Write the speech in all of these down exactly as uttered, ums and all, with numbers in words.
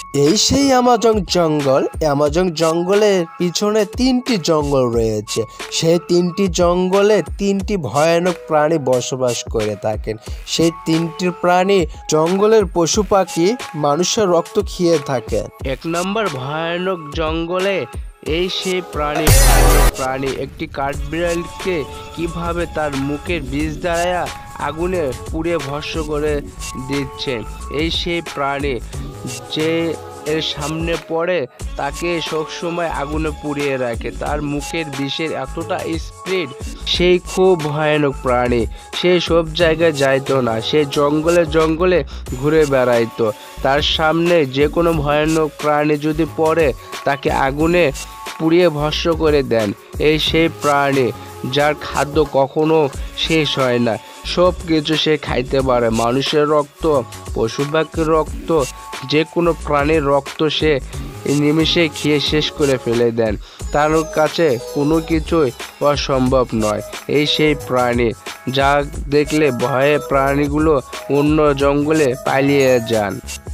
এই সেই অ্যামাজন জঙ্গল। অ্যামাজন জঙ্গলের পিছনে তিনটি জঙ্গল রয়েছে। সেই তিনটি জঙ্গলে তিনটি ভয়ানক প্রাণী বসবাস করে থাকেন। সেই তিনটি প্রাণী জঙ্গলের পশু পাখি মানুষের রক্ত খেয়ে থাকে। এক নম্বর ভয়ানক জঙ্গলে এই সেই প্রাণী প্রাণী একটি কাঠবিড়ালকে কিভাবে তার মুখের বিষ দ্বারা আগুনে পুড়ে ভস্ম করে দিচ্ছে। এই সেই প্রাণী যে এর সামনে পড়ে তাকে সবসময় আগুনে পুড়িয়ে রাখে। তার মুখের বিষের এতটা স্পিড, সেই খুব ভয়ানক প্রাণী। সে সব জায়গায় যাইতো না, সে জঙ্গলে জঙ্গলে ঘুরে বেড়াইতো। তার সামনে যে কোনো ভয়ানক প্রাণী যদি পড়ে তাকে আগুনে পুড়িয়ে ভস্ম করে দেন। এই সেই প্রাণী যার খাদ্য কখনো শেষ হয় না, সব কিছু সে খাইতে পারে। মানুষের রক্ত, পশু পাখির রক্ত, যে কোনো প্রাণীর রক্ত সে নিমেষে খেয়ে শেষ করে ফেলে দেন। তার কাছে কোনো কিছুই অসম্ভব নয়। এই সেই প্রাণী যা দেখলে ভয়ে প্রাণীগুলো অন্য জঙ্গলে পালিয়ে যান।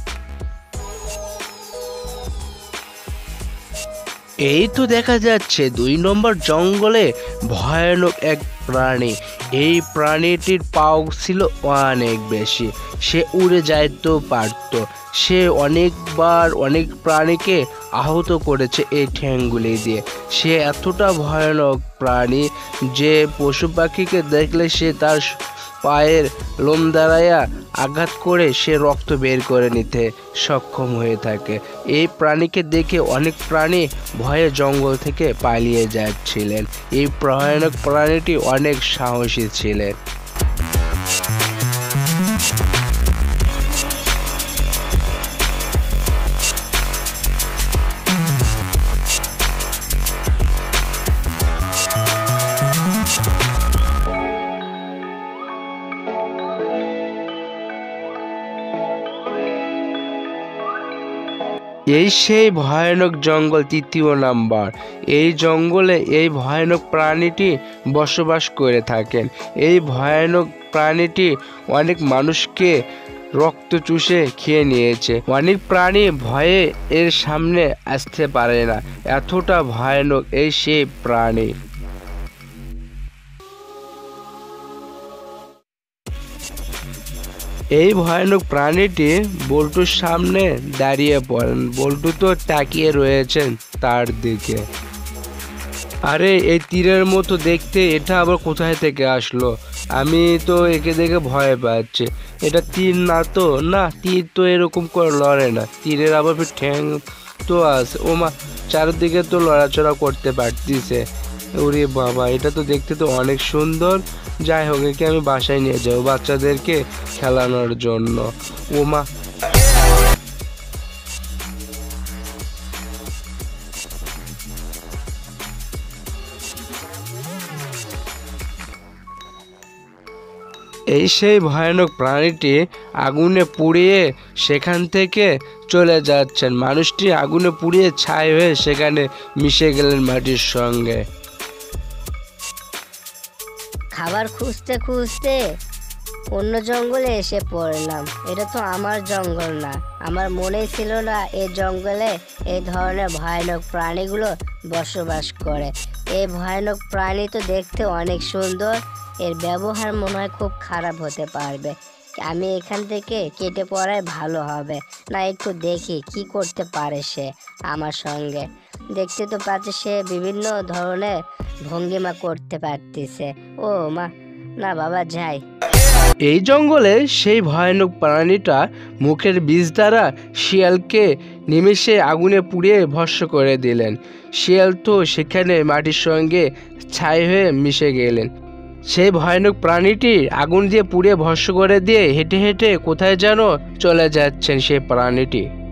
এই তো দেখা যাচ্ছে দুই নম্বর জঙ্গলে ভয়ানক এক প্রাণী। এই প্রাণীটির পাও ছিল অনেক বেশি, সে উড়ে যাইতে পারত। সে অনেকবার অনেক প্রাণীকে আহত করেছে এই ঠ্যাংগুলি দিয়ে। সে এতটা ভয়ানক প্রাণী যে পশু পাখিকে দেখলে সে তার পায়ের লোম দাঁড়াইয়া আঘাত করে সে রক্ত বের করে নিতে সক্ষম হয়ে থাকে। এই প্রাণীকে দেখে অনেক প্রাণী ভয়ে জঙ্গল থেকে পালিয়ে যাচ্ছিলেন। এই ভয়ানক প্রাণীটি অনেক সাহসী ছিলেন। এই সেই ভয়ানক জঙ্গল তৃতীয় নাম্বার। এই জঙ্গলে এই ভয়ানক প্রাণীটি বসবাস করে থাকেন। এই ভয়ানক প্রাণীটি অনেক মানুষকে রক্ত চুষে খেয়ে নিয়েছে। অনেক প্রাণী ভয়ে এর সামনে আসতে পারে না, এতটা ভয়ানক এই সেই প্রাণী। এই ভয়ানক প্রাণীটি বল্টুর সামনে দাঁড়িয়ে পড়েন। বল্টু তো তাকিয়ে রয়েছেন তার দিকে। আরে এই তীরের মতো দেখতে, এটা আবার কোথায় থেকে আসলো? আমি তো একে দেখে ভয় পাচ্ছি। এটা তীর না তো? না, তীর তো এরকম করে লড়ে না। তীরের আবার ঠ্যাং তো আছে। ও মা, চারিদিকে তো লড়াচড়া করতে পারতিছে। ওরে বাবা, এটা তো দেখতে তো অনেক সুন্দর। যাই হোক, একে আমি বাসায় নিয়ে যাবো বাচ্চাদেরকে খেলানোর জন্য। ও মা, এই সেই ভয়ানক প্রাণীটি আগুনে পুড়িয়ে সেখান থেকে চলে যাচ্ছেন। মানুষটি আগুনে পুড়িয়ে ছাই হয়ে সেখানে মিশে গেলেন মাটির সঙ্গে। খাবার খুঁজতে খুঁজতে অন্য জঙ্গলে এসে পড়লাম। এটা তো আমার জঙ্গল না। আমার মনেই ছিল না এই জঙ্গলে এই ধরনের ভয়ানক প্রাণীগুলো বসবাস করে। এই ভয়ানক প্রাণী তো দেখতে অনেক সুন্দর, এর ব্যবহার মনে হয় খুব খারাপ হতে পারবে। আমি এখান থেকে কেটে পড়াই ভালো হবে। না, একটু দেখি কি করতে পারে সে আমার সঙ্গে। দেখতে তো পাচ্ছি সে বিভিন্ন ধরনের ভঙ্গিমা করতে পারতেছে। ও মা, না বাবা, যাই। এই জঙ্গলে সেই ভয়ানক প্রাণীটা মুখের বিষ দ্বারা শিয়ালকে নিমেষে আগুনে পুড়িয়ে ভস্ম করে দিলেন। শিয়াল তো সেখানে মাটির সঙ্গে ছাই হয়ে মিশে গেলেন। সেই ভয়ানক প্রাণীটি আগুন দিয়ে পুড়িয়ে ভস্ম করে দিয়ে হেঁটে হেঁটে কোথায় যেন চলে যাচ্ছেন সেই প্রাণীটি।